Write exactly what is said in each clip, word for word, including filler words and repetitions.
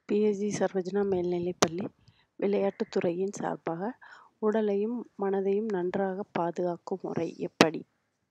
B S G சர்வஜனா மேல்நிலைப்பள்ளி விளையாட்டுத் துறையின் சார்பாக உடலையும் மனதையும் நன்றாக பாதுகாக்கும் முறை எப்படி?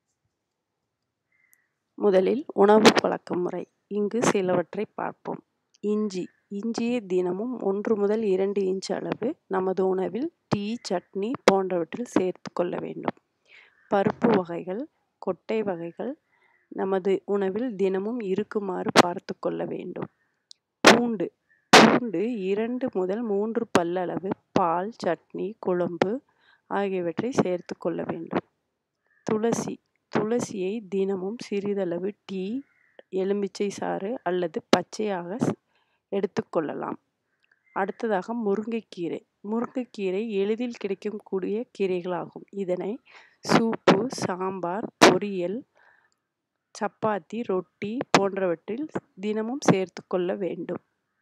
முதலில் உணவு பழக்க முறை. இங்கு சிலவற்றை பார்ப்போம். இஞ்சி இஞ்சியை தினமும் ஒன்று முதல் இரண்டு இன்ச் அளவு நமது உணவில் டீ, சட்னி போன்றவற்றில் சேர்த்து கொள்ள வேண்டும். பருப்பு வகைகள், கொட்டை வகைகள் நமது உணவில் தினமும் இருக்குமாறு பார்த்து கொள்ள வேண்டும். பூண்டு பூண்டு இரண்டு முதல் மூன்று பல்லளவு பால், சட்னி, குழம்பு ஆகியவற்றை சேர்த்து கொள்ள வேண்டும். துளசி துளசியை தினமும் சிறிதளவு டீ, எலுமிச்சை சாறு அல்லது பச்சையாக எடுத்துக்கொள்ளலாம். அடுத்ததாக முருங்கைக்கீரை முருங்கைக்கீரை எளிதில் கிடைக்கக்கூடிய கீரைகளாகும். இதனை சூப்பு, சாம்பார், பொரியல், சப்பாத்தி, ரொட்டி போன்றவற்றில் தினமும் சேர்த்து கொள்ள வேண்டும்.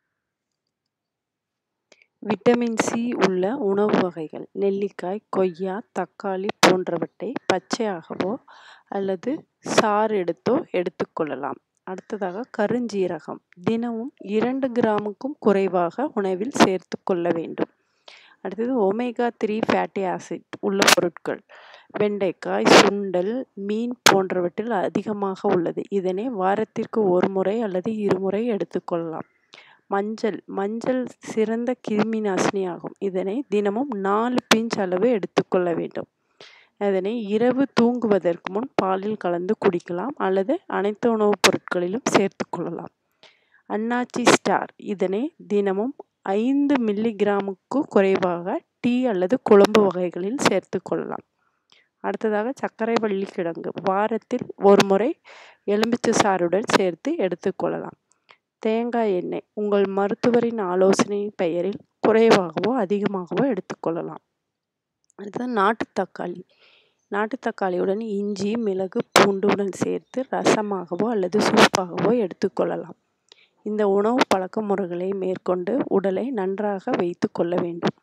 விட்டமின் சி உள்ள உணவு வகைகள் நெல்லிக்காய், கொய்யா, தக்காளி போன்றவற்றை பச்சையாகவோ அல்லது சாறு எடுத்தோ எடுத்துக்கொள்ளலாம். அடுத்ததாக கருஞ்சீரகம் தினமும் இரண்டு கிராமுக்கும் குறைவாக உணவில் சேர்த்து கொள்ள வேண்டும். அடுத்தது ஒமேகா த்ரீ ஃபேட்டி ஆசிட் உள்ள பொருட்கள் வெண்டைக்காய், சுண்டல், மீன் போன்றவற்றில் அதிகமாக உள்ளது. இதனை வாரத்திற்கு ஒரு முறை அல்லது இருமுறை எடுத்துக்கொள்ளலாம். மஞ்சள் மஞ்சள் சிறந்த கிருமி நாசினி ஆகும். இதனை தினமும் நாலு பிஞ்ச் அளவு எடுத்துக்கொள்ள வேண்டும். அதனை இரவு தூங்குவதற்கு முன் பாலில் கலந்து குடிக்கலாம் அல்லது அனைத்து உணவுப் பொருட்களிலும் சேர்த்து கொள்ளலாம். அன்னாச்சி ஸ்டார் இதனை தினமும் ஐந்து மில்லி கிராமுக்கு குறைவாக டீ அல்லது குழம்பு வகைகளில் சேர்த்து கொள்ளலாம். அடுத்ததாக சர்க்கரை வள்ளி கிழங்கு வாரத்தில் ஒரு முறை எலுமிச்சை சாறுடன் சேர்த்து எடுத்துக்கொள்ளலாம். தேங்காய் எண்ணெய் உங்கள் மருத்துவரின் ஆலோசனையின் பெயரில் குறைவாகவோ அதிகமாகவோ எடுத்துக்கொள்ளலாம். அடுத்தது நாட்டு தக்காளி நாட்டு தக்காளியுடன் இஞ்சி, மிளகு, பூண்டுடன் சேர்த்து ரசமாகவோ அல்லது சூப்பாகவோ எடுத்துக்கொள்ளலாம். இந்த உணவு பழக்க முறைகளை மேற்கொண்டு உடலை நன்றாக வைத்து கொள்ள வேண்டும்.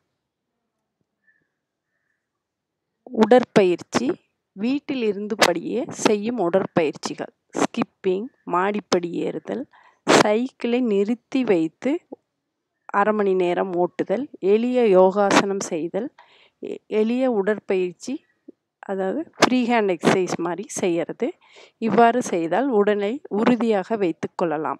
உடற்பயிற்சி வீட்டில் இருந்தபடியே செய்யும் உடற்பயிற்சிகள் ஸ்கிப்பிங், மாடிப்படி ஏறுதல், சைக்கிளை நிறுத்தி வைத்து அரை மணி நேரம் ஓட்டுதல், எளிய யோகாசனம் செய்தல், எளிய உடற்பயிற்சி அதாவது ஃப்ரீ ஹேண்ட் எக்ஸசைஸ் மாதிரி செய்கிறது. இவ்வாறு செய்தால் உடலை உறுதியாக வைத்து கொள்ளலாம்.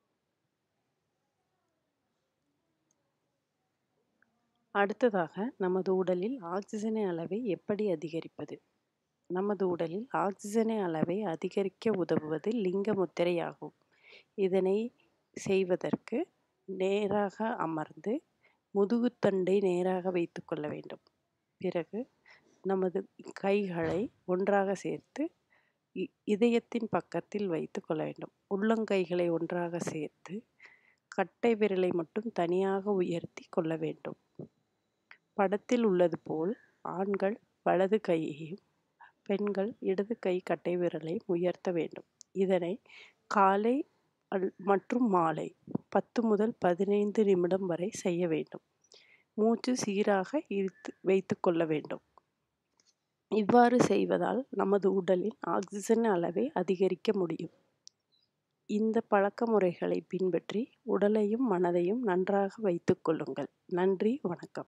அடுத்ததாக நமது உடலில் ஆக்சிஜனை அளவை எப்படி அதிகரிப்பது? நமது உடலில் ஆக்சிஜனை அளவை அதிகரிக்க உதவுவது லிங்க முத்திரையாகும். இதனை செய்வதற்கு நேராக அமர்ந்து முதுகுத்தண்டை நேராக வைத்து கொள்ள வேண்டும். பிறகு நமது கைகளை ஒன்றாக சேர்த்து இதயத்தின் பக்கத்தில் வைத்து கொள்ள வேண்டும். உள்ளங்கைகளை ஒன்றாக சேர்த்து கட்டை விரலை மட்டும் தனியாக உயர்த்தி கொள்ள வேண்டும். படத்தில் உள்ளது போல் ஆண்கள் வலது கையையும் பெண்கள் இடது கை கட்டை விரலை உயர்த்த வேண்டும். இதனை காலை மற்றும் மாலை பத்து முதல் பதினைந்து நிமிடம் வரை செய்ய வேண்டும். மூச்சு சீராக இழுத்து வைத்து கொள்ள வேண்டும். இவ்வாறு செய்வதால் நமது உடலில் ஆக்சிஜன் அளவை அதிகரிக்க முடியும். இந்த பழக்க முறைகளை பின்பற்றி உடலையும் மனதையும் நன்றாக வைத்துக் கொள்ளுங்கள். நன்றி, வணக்கம்.